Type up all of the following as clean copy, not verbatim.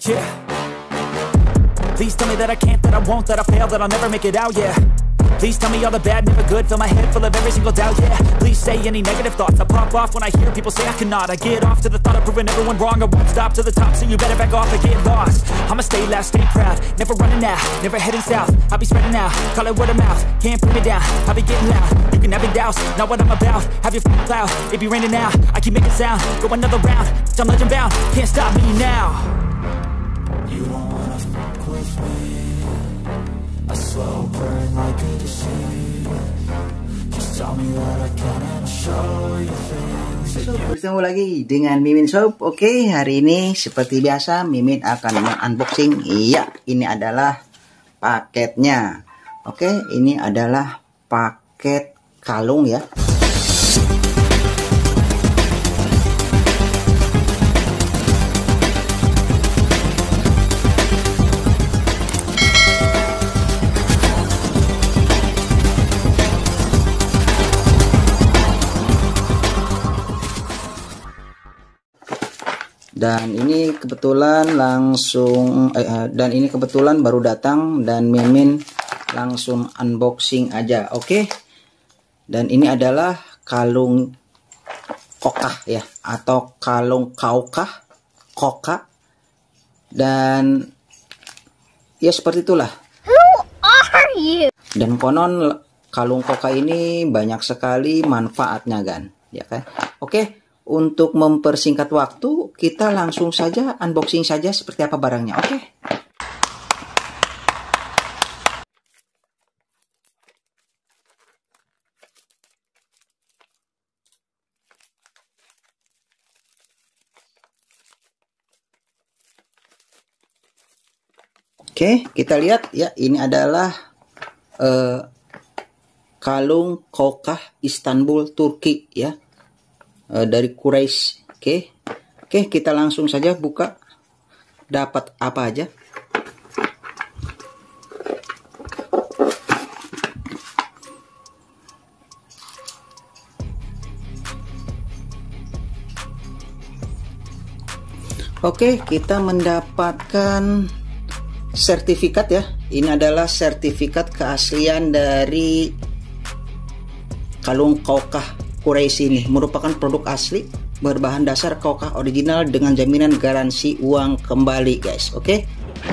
Yeah. Please tell me that I can't, that I won't, that I fail, that I'll never make it out, yeah. Please tell me all the bad, never good, fill my head full of every single doubt, yeah. Please say any negative thoughts, I pop off when I hear people say I cannot. I get off to the thought of proving everyone wrong, I won't stop to the top, so you better back off and get lost. I'ma stay loud, stay proud, never running out, never heading south. I'll be spreading out, call it word of mouth, can't put me down, I'll be getting loud. You can have your doubts, not what I'm about, have your cloud, it be raining now. I keep making sound, go another round, I'm legend bound, can't stop me now. You don't wanna fuck with me, a slow burn like a disease. Just tell me that I can and I'll show you things. Bertemu lagi dengan Mimin Shop. Oke, hari ini seperti biasa Mimin akan unboxing. Iya, ini adalah paketnya. Oke, ini adalah paket kalung ya. Dan ini kebetulan baru datang dan Mimin langsung unboxing aja. Oke. Dan ini adalah kalung kokah ya, atau kalung kokah. Dan ya seperti itulah. Who are you? Dan konon kalung kokah ini banyak sekali manfaatnya kan, ya kan? Oke. Untuk mempersingkat waktu, kita langsung saja unboxing saja seperti apa barangnya, oke? Oke, kita lihat ya, ini adalah kalung kokah Istanbul, Turki ya. Dari Quraisy. Oke, kita langsung saja buka. Dapat apa aja? Oke, kita mendapatkan sertifikat ya. Ini adalah sertifikat keaslian dari kalung kokah Quraisy ini, merupakan produk asli berbahan dasar kokah original dengan jaminan garansi uang kembali guys. Oke.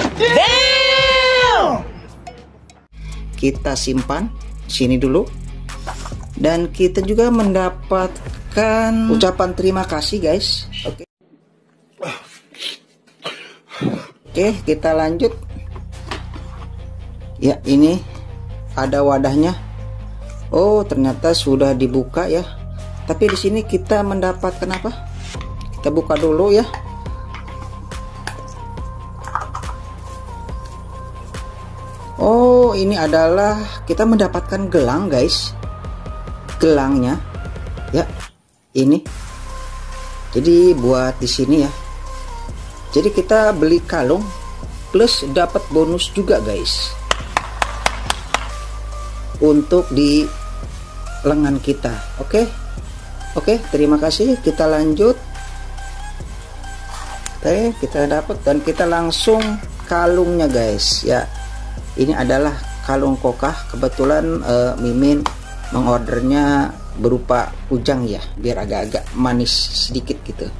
Kita simpan sini dulu. Dan kita juga mendapatkan ucapan terima kasih guys. Oke, kita lanjut. Ya, ini ada wadahnya. Oh, ternyata sudah dibuka ya. Tapi di sini kita mendapatkan apa? Kita buka dulu ya. Oh, ini adalah kita mendapatkan gelang guys. Gelangnya ya. Ini. Jadi buat di sini ya. Jadi kita beli kalung plus dapat bonus juga guys. Untuk di lengan kita. Oke, terima kasih. Kita lanjut. Oke, kita dapat dan kita langsung kalungnya guys ya. Ini adalah kalung kokah. Kebetulan Mimin mengordernya berupa kujang ya, biar agak-agak manis sedikit gitu.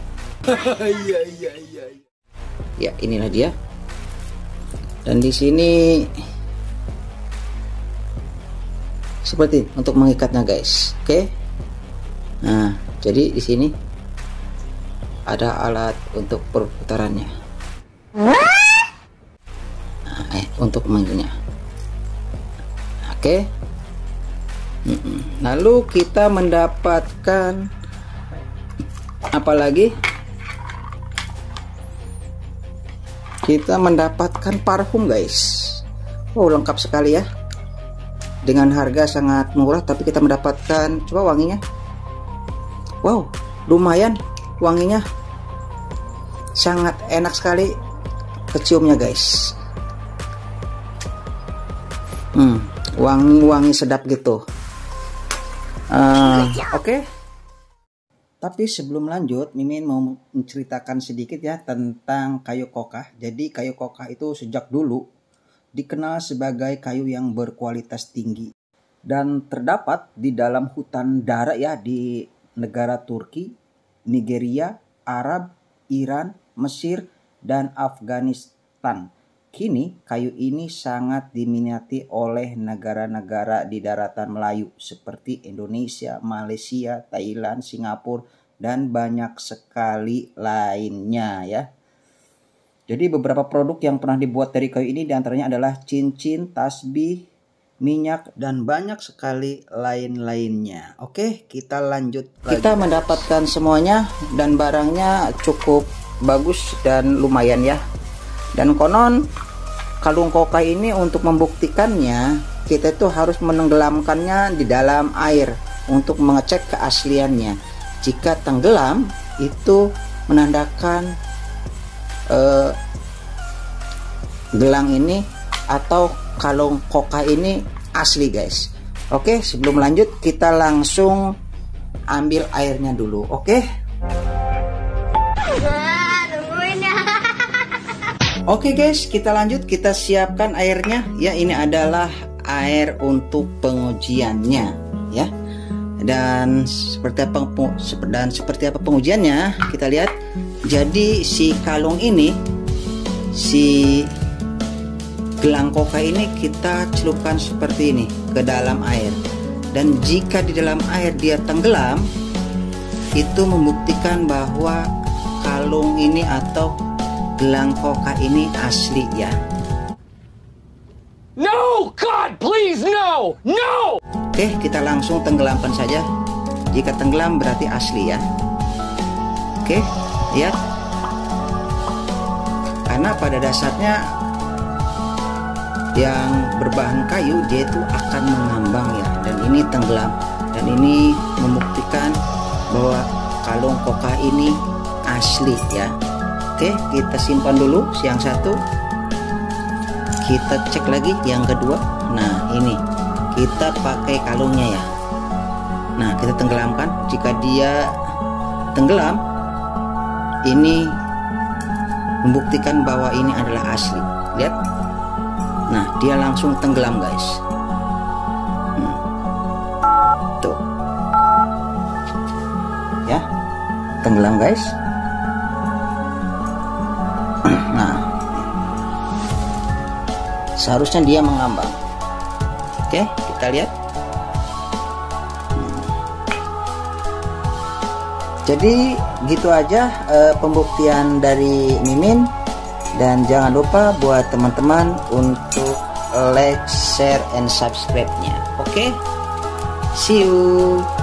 Ya, inilah dia. Dan di sini seperti untuk mengikatnya guys. Oke. Nah, jadi di sini ada alat untuk perputarannya. Nah, untuk menggininya. Oke. Lalu kita mendapatkan apa lagi? Kita mendapatkan parfum guys. Oh, lengkap sekali ya. Dengan harga sangat murah, tapi kita mendapatkan, coba wanginya. Wow, lumayan wanginya. Sangat enak sekali keciumnya guys. Wangi-wangi sedap gitu. Oke. Tapi sebelum lanjut, Mimin mau menceritakan sedikit ya tentang kayu kokah. Jadi kayu kokah itu sejak dulu dikenal sebagai kayu yang berkualitas tinggi dan terdapat di dalam hutan darat ya di negara Turki, Nigeria, Arab, Iran, Mesir, dan Afghanistan. Kini kayu ini sangat diminati oleh negara-negara di daratan Melayu seperti Indonesia, Malaysia, Thailand, Singapura, dan banyak sekali lainnya ya. Jadi beberapa produk yang pernah dibuat dari kayu ini diantaranya adalah cincin, tasbih, minyak, dan banyak sekali lain-lainnya. Oke, kita lanjut lagi. Kita mendapatkan semuanya dan barangnya cukup bagus dan lumayan ya. Dan konon kalung kokah ini untuk membuktikannya kita itu harus menenggelamkannya di dalam air untuk mengecek keasliannya. Jika tenggelam itu menandakan gelang ini atau kalung kokah ini asli guys. Oke, sebelum lanjut kita langsung ambil airnya dulu. Oke. Oke guys, kita lanjut, kita siapkan airnya ya. Ini adalah air untuk pengujiannya ya. Dan seperti apa pengujiannya kita lihat. Jadi si kalung ini, si gelang kokah ini kita celupkan seperti ini ke dalam air. Dan jika di dalam air dia tenggelam, itu membuktikan bahwa kalung ini atau gelang kokah ini asli ya. No, God, please, no, no. Oke, kita langsung tenggelamkan saja. Jika tenggelam berarti asli ya. Oke, lihat. Karena pada dasarnya yang berbahan kayu dia itu akan mengambang ya. Dan ini tenggelam. Dan ini membuktikan bahwa kalung kokah ini asli ya. Oke, kita simpan dulu yang satu. Kita cek lagi yang kedua. Nah, ini kita pakai kalungnya ya. Nah, kita tenggelamkan. Jika dia tenggelam, ini membuktikan bahwa ini adalah asli. Lihat. Nah, dia langsung tenggelam guys. Tuh. Ya. Tenggelam guys. Nah, seharusnya dia mengambang. Oke, kita lihat. Jadi gitu aja pembuktian dari Mimin. Dan jangan lupa buat teman-teman untuk like, share, and subscribe-nya. Oke, see you.